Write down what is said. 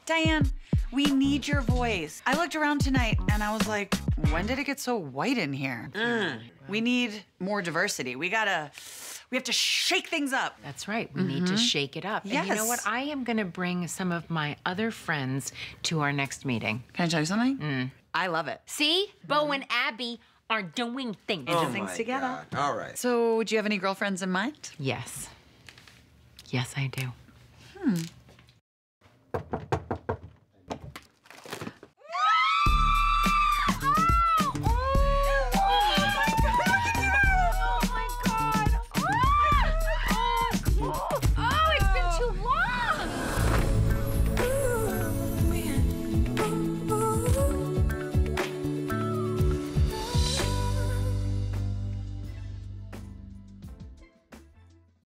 Diane, we need your voice. I looked around tonight and I was like, when did it get so white in here? We need more diversity. We have to shake things up. That's right. We need to shake it up. Yes. And you know what? I am going to bring some of my other friends to our next meeting. Can I tell you something? I love it. See? Bo and Abby are doing things. Do things together. God. All right. So, do you have any girlfriends in mind? Yes. Yes, I do.